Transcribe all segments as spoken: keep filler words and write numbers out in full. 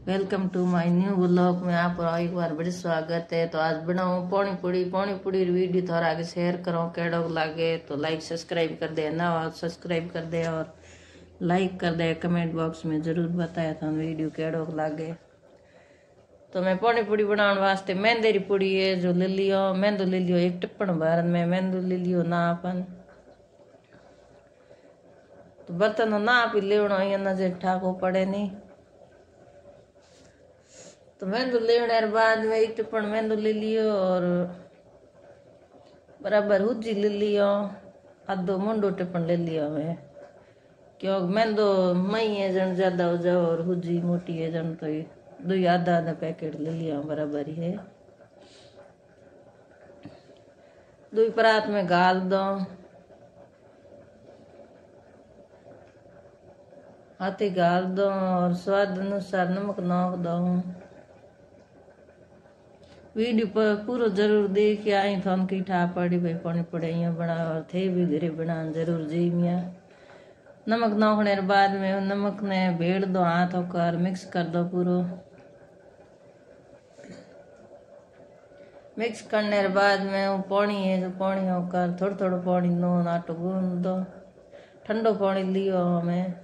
Welcome to my new blog में आपका एक बार बड़ी स्वागत है। तो आज बनाऊं पानी पूड़ी पानी पूड़ी वीडियो थोड़ा आगे शेयर करो कैडो लागे तो लाइक सब्सक्राइब कर दे ना सब्सक्राइब कर दे और लाइक कर दे। कमेंट बॉक्स में जरूर बताया था वीडियो कैडो लागे। तो मैं पानी पूड़ी बनाने वास्ते मैंदेरी पूड़ी है जो ले लियो मैंदो ले लियो एक टिप्पण भर में मैंदो ले लियो ना अपन तो बर्तन ना आप ले नजर ठाको पड़े नहीं। तो मैंदो लेने बाद में एक टिप्पण मैंदो ले लियो और बराबर हुजी ले लियो आधो मुंडो टिप्पण ले लियो मैं क्यों मैंदो मई है जन ज्यादा हो जाओ और हुजी मोटी है जन तो दो आधा आधा पैकेट ले लिया बराबर ही है। दो परात में गाल दो हाथी गाल दो और स्वाद अनुसार नमक नोक दो। वीडियो पर पूरा जरूर देखिए आई थन की ठा पड़ी भाई पानी पड़े बना और थे भी घरे बना जरूर जी मिया। नमक नोखने बाद में नमक ने भेड़ दो हाथ होकर मिक्स कर दो पूरा। मिक्स करने बाद में वो पानी है जो पानी होकर थोड़ा थोड़ा पानी नो आटो गूंद दो। ठंडो पानी लियो हमें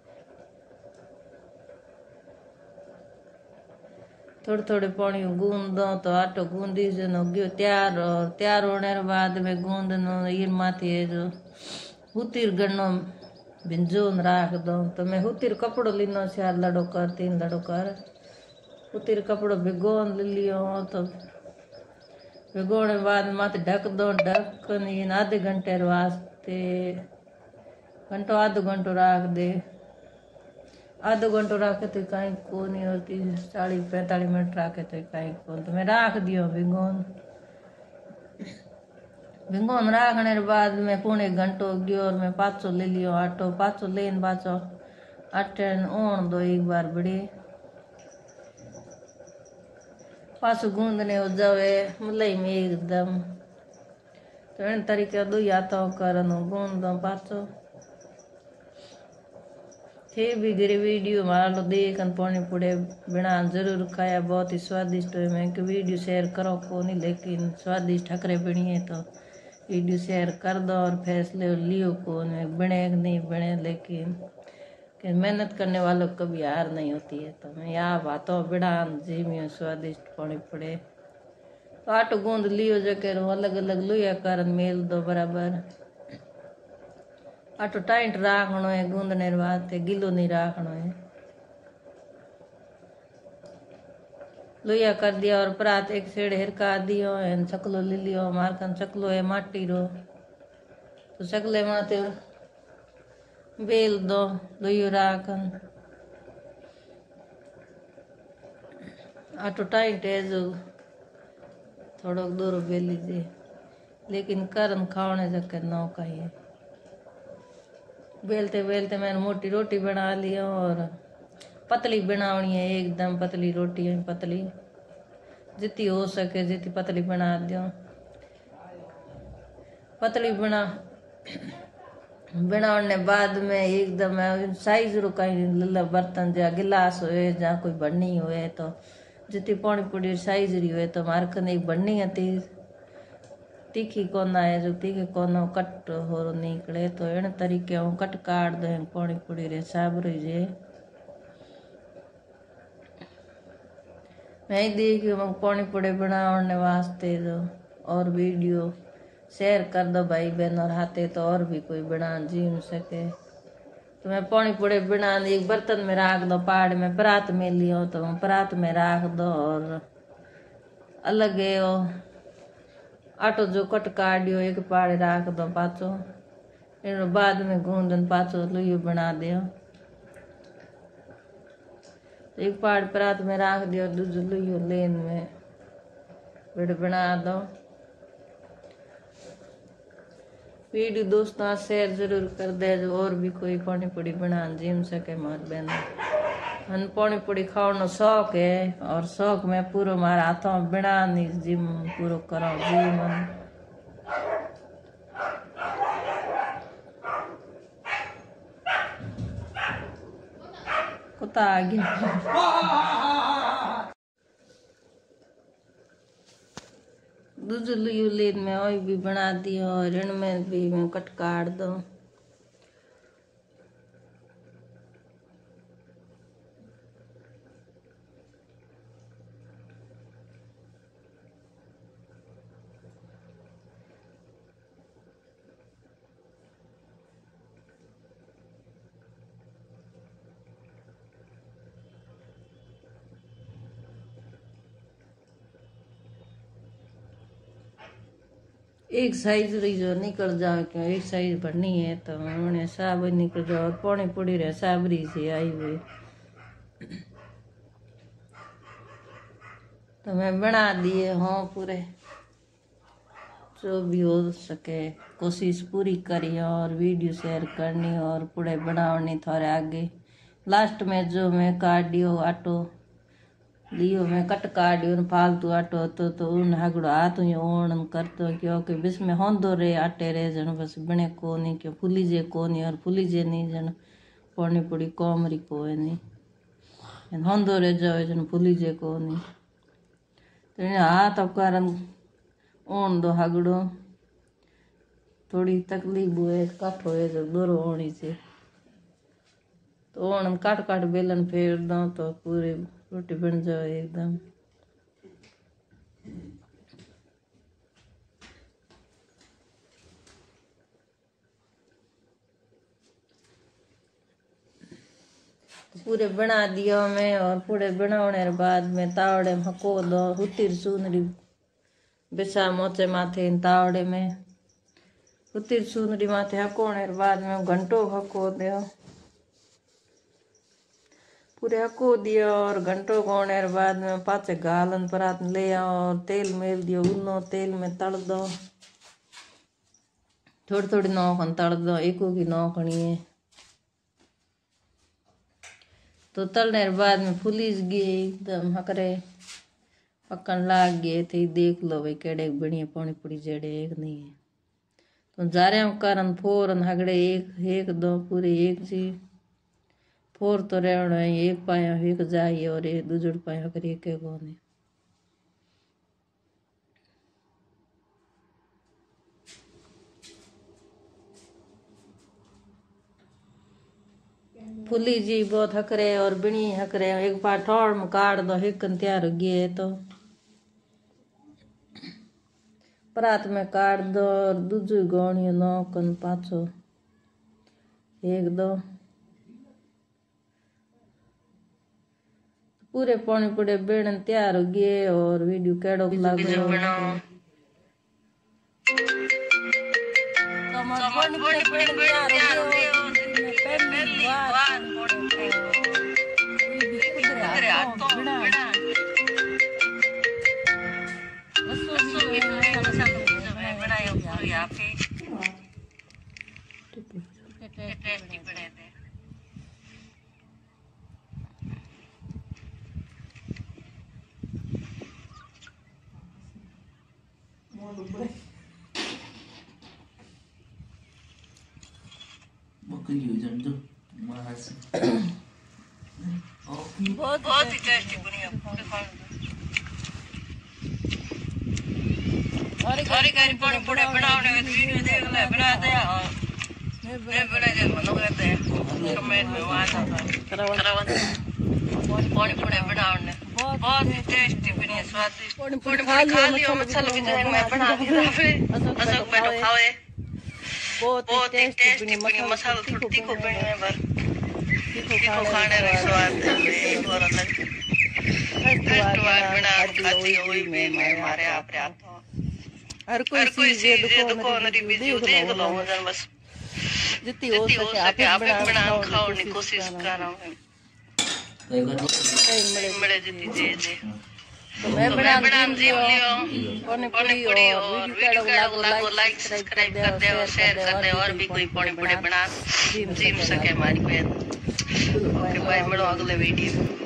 थोड़े थोड़े पानी गूंद दो तो आटो गूंदी जन हो गयो तैयार। और तैयार होने के बाद में गूंद ये माथी है जो हुतिर गन्नो भिंजोन राख दो। तो मैं हुतिर कपड़ो लीनो चार लड़ो कर तीन लड़ो कर हुतिर कपड़ो भिगोन ले लियो। तो भिगोने बाद माथे ढक दो ढक आधे घंटे वास्ते घंटो आधो घंटो राख दे। आधो घंटो राखे तो कहीं को नहीं होती चालीस पैंतालीस मिनट राखे तो कहीं को तो मैं राख दियो भिगोन। भिगोन राखने के बाद में पौने घंटो गयो और मैं पाँच ले लियो आटो पाँच लेन पाँचो आटे ओण दो एक बार बड़ी पाँच गूंदने हो जावे मलाई में एकदम। तो इन तरीके दो हाथों कर गूंद दो पाँचो थे भी गिरी वीडियो हमारा लो देख पानी पूड़े बिना जरूर खाया बहुत ही स्वादिष्ट है। मैं कि वीडियो शेयर करो को नहीं लेकिन स्वादिष्ट ठकरे बनी है तो वीडियो शेयर कर दो और फैसले लियो को बने नहीं बने लेकिन कि मेहनत करने वालों को कभी हार नहीं होती है। तो मैं यहाँ बातों बिना जी में स्वादिष्ट पानी पूड़े तो आटो गूंद लियो जो कह अलग अलग लोया कर मेल दो बराबर। आटो टाइट राखनो है गूंदने वास्ते गिलो नहीं राखनो है। लोया कर दिया और परात एक सेड़ हिरका दियो है चकलो ले लियो मारकन चकलो है माटी रो तो चकले माते बेल दो लोयो राखन आटो टाइट है जो थोड़ो दूर बेल लीजिए लेकिन करन खाने चक्कर नौ का ही बेलते बेलते मैंने मोटी रोटी बना ली और पतली बनानी है एकदम पतली रोटी है पतली जितनी हो सके जितनी पतली बना दो पतली बना बनाने बाद में एकदम साइज रो कहीं लल्ला बर्तन जहाँ गिलास हुए जहाँ कोई बननी हुए तो जितनी पानी पूड़ी साइज रही हुए तो मार कने एक बननी है तीखी कोना है जो तीखे कोना कट हो निकले तो इन तरीके हूँ कट काट दे पानी पूड़ी रे साब रही जे मैं देखी पानी पूड़ी बनाने वास्ते जो और वीडियो शेयर कर दो भाई बहन और हाथे तो और भी कोई बना जीव सके। तो मैं पानी पूड़ी बना एक बर्तन में राख दो पहाड़ में परात में लियो तो परात में राख दो और अलग है वो आटो जो कट काटियो एक पाड़े राख दो पाचो इन बाद में गूंदन पाचो लोयो बना दियो एक पाड़ परात में राख दियो दूज लोयो लेन में बिड़ बना दो। वीडियो दोस्तों शेयर जरूर कर दे जो और भी कोई पानी पूड़ी बना जिम सके मार बहन हम पानी पूड़ी खाने शौक है और शौक में पूरा मारा हाथों बिना नहीं जिम पूरा करो जिम कुत्ता आ गया। दूसरी उलीद में और भी बना दी और इनमें भी मैं कट काट दूँ। एक साइज रही जो निकल जाओ क्यों एक साइज भरनी है तो उन्हें साब निकल जाओ और पौनी पूरी रहे साबरी से आई हुई तो मैं बना दिए हाँ पूरे जो भी हो सके कोशिश पूरी करी और वीडियो शेयर करनी और पूरे बनानी थोड़े आगे लास्ट में जो मैं काट दियो आटो लियो मैं कट काटियो फालतू आटो तो तो उन हगड़ो हाथ ओण कर दो क्योंकि बिस में होंदो रे आटे रे जन बस बने को नहीं क्यों फुली जे को नहीं और फुली जे नहीं जन पौनी पूरी कोमरी को नहीं होंदो रे जाओ जन फुली जे को नहीं तो हाथ अब कारण ओण दो हगड़ो थोड़ी तकलीफ हुए कट होए जो दोरो ओणी से तो ओण काट काट बेलन फेर दो तो पूरी रोटी बन जाए एकदम। तो पूरे बना दिया मैं और पूरे बनाने के बाद में तावड़े में हको दो हुतिर सुनरी बिसा मोचे माथे तावड़े में हुतिर सुनरी माथे हकोने के बाद में घंटो हको दो पूरे हको दिया और घंटों कोने के बाद में पाचे गालन परात ले आओ और तेल मेल दियो उनो तेल में तल दो थोड़ी थोड़ी नौकन तल दो एको की नौकनी है तो तलने के बाद में फुलीस गई एकदम हकरे पकन लाग गए थे देख लो भाई केड़े बढ़िया पौनी पूरी जेड़े एक नहीं है तो जारे कारण फोरन हगड़े एक एक दो पूरे एक जी फोर तो रहना है एक पाया एक जाइए और एक दूजड़ पाया कर एक एक होने फुली जी बहुत हकरे और बिनी हकरे एक बार ठोड़ में काट दो एक तैयार हो गए तो परात में काट दो और दूजू गोणी नौकन पाछो एक दो पूरे पौने पूरे बेड़न तैयार हो गए और वीडियो केड़ो लाग बहुत बहुत ही टेस्टी बनी और घरी घरी पड़े पड़े बनाने में वीडियो देख ले बना दे और मैं बना दे मनो करते हैं कमेंट में वहां करवा पड़े पड़े बनाने बहुत ही टेस्टी बनी स्वादिष्ट पड़े खा लियो मसाला भी जो मैं बना दिया फिर अशोक बैठो खाओ बहुत ही टेस्टी बनी मसाला थोड़ी तीखो बनी है पर तीखो खाने का स्वाद एक और अलग फर्स्ट बार बना खाती हुई मैं हमारे आप रे आप हर कोई चीज ये दुकान रिव्यू देख लो मगर बस जितनी हो सके आप बना खाओ की कोशिश कर रहा हूं बड़े जितनी जी जी तो मैं बना लियो पौने पूरी और वीडियो को लाइक सब्सक्राइब कर दे और शेयर कर दे और भी कोई पौने पौने बना जीम सके हमारी बहन ओके बाय मिलो अगले वीडियो।